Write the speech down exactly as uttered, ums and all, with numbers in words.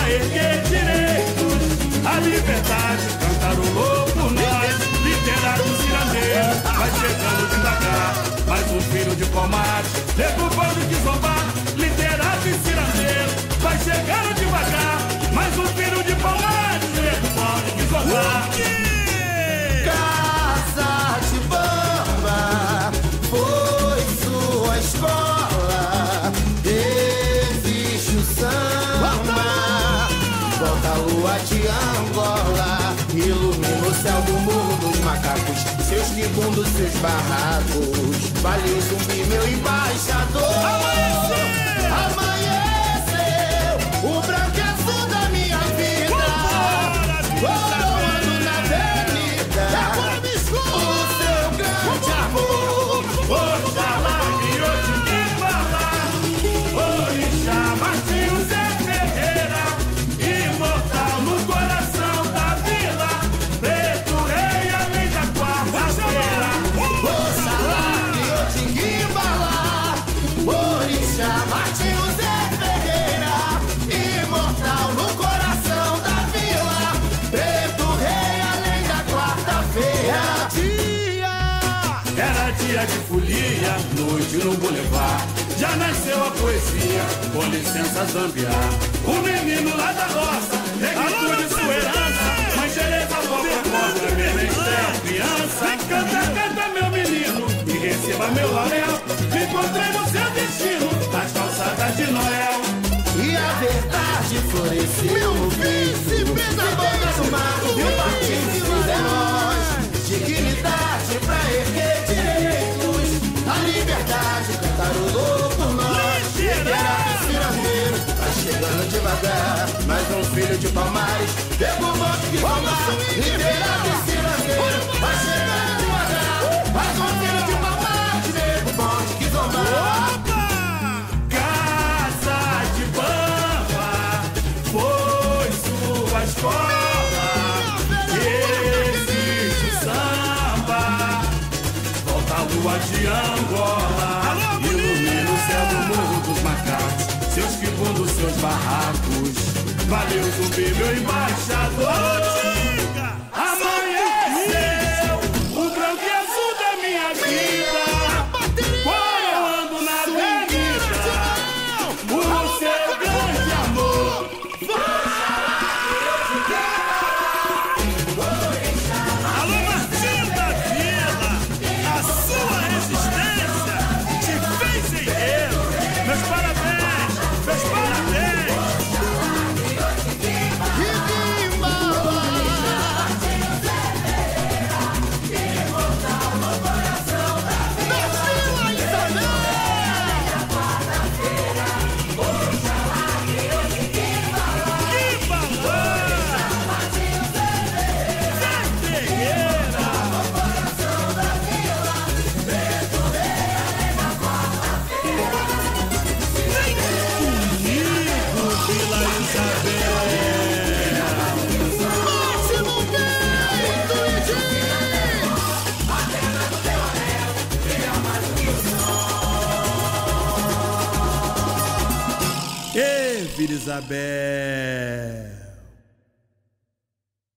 erguer direitos. A liberdade cantarolou por nós. Literário cirandeiro vai chegando devagar. Mais um filho de Palmares, derrubando de zombar. Literário e cirandeiro vai chegando devagar. Mais um filho de Palmares, derrubando de zombar. Casa de Bamba foi sua escola. Existe o samba. Volta a lua de Angola, ilumina o céu do morro dos macacos. Seus quibundos, seus barracos. Valeu, Zumbi, meu embaixador. Amanheceu, amanheceu o branco e azul da minha vida. Voando na avenida, o seu grande amor. Oxalá e Oxibala, Orixá, Martinho, Zé Ferreira, imortal no coração da vila, preto rei além da quarta-feira. Oxalá e Oxibala, Orixá, Martinho, Zé Ferreira, imortal no coração da vila, preto rei além da quarta-feira. Era dia de folia, noite no boulevard. Já nasceu a poesia, com licença Zambiá. O menino lá da roça, negritude sua herança. Mãe Teresa, volta, volta, Menestel, criança. Canta, canta, meu menino, e receba meu laurel. Me encontrei no seu destino, nas calçadas de Noel. E a verdade floresceu no peito, na boca do mar, e partimos dos heróis. Dignidade pra erguer direitos, a liberdade cantarolou por nós. Literário cirandeiro, vai chegando devagar. Mais um filho de Palmares, pegou o monte que zombar. Literário cirandeiro, vai chegando devagar. Mais um filho de Palmares, pegou o monte que zombar. Casa de Bamba foi sua escola. Existe o samba. Volta a lua de Angola, ilumina o céu do morro dos macacos. Seus quibundos, seus barracos. Valeu, Zumbi, meu embaixador. Amanheceu o branco e azul da minha vida. Quando eu ando na avenida, o seu grande amor. Alô, Martinho da Vila, a sua resistência te fez enredo. Meus parabéns, meus parabéns. Vila Isabel.